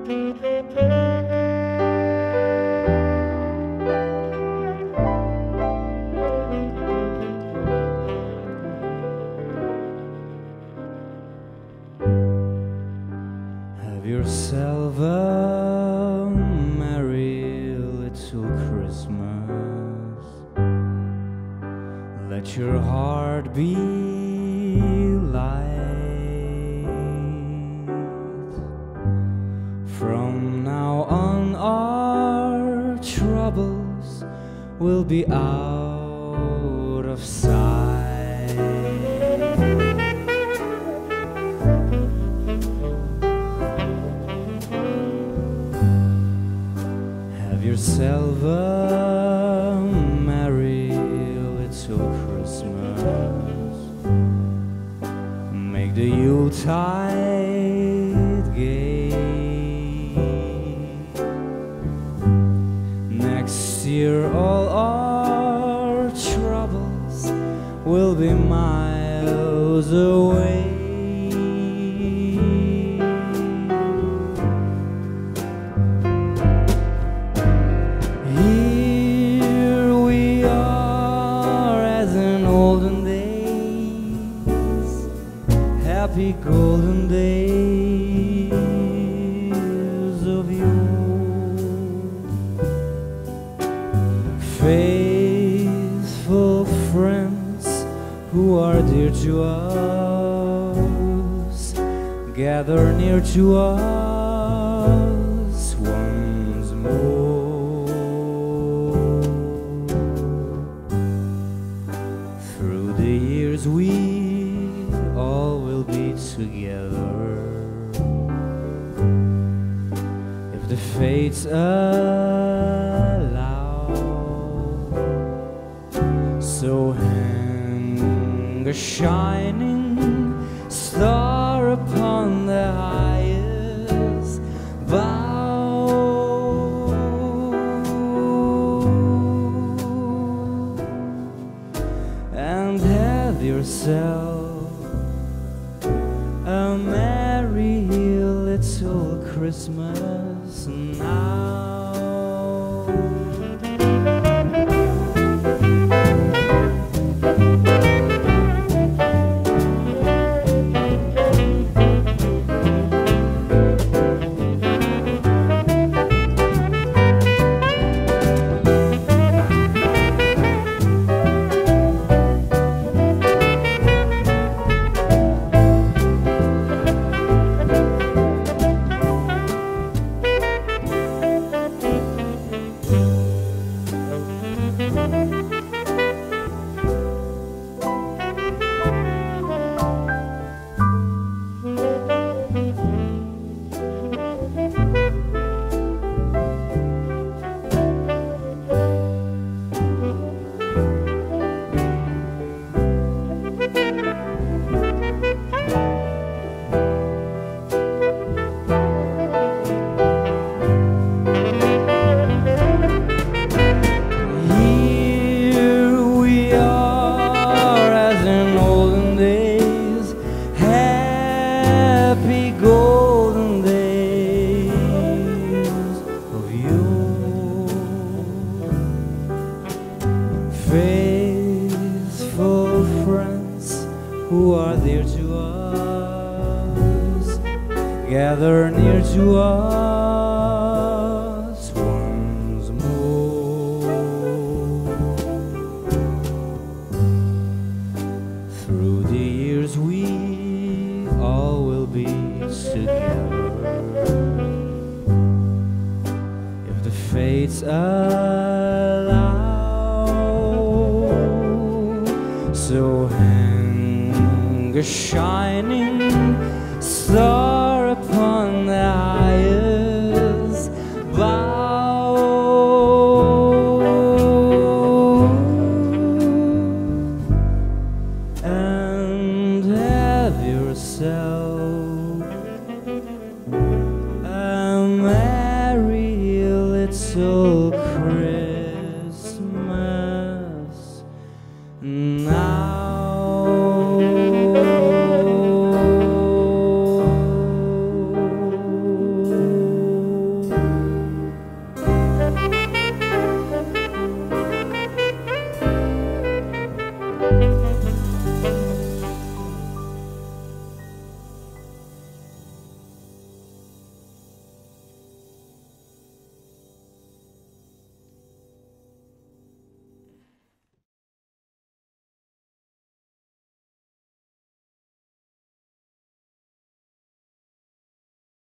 Have yourself a merry little Christmas. Let your heart be light. From now on our troubles will be out of sight. Have yourself a merry little Christmas. Make the Yuletide gay. Next year all our troubles will be miles away. Here we are as in olden days, happy golden days of yore. Faithful friends who are dear to us, gather near to us once more. Through the years we all will be together, if the fates allow. So hang a shining star upon the highest bough, and have yourself a merry little Christmas now. Golden days of yore. Faithful friends who are dear to us, gather near to us once more. Through the years we all will be together, if the fates allow. So hang a shining star upon the highest bough, and have yourself a merry little Christmas.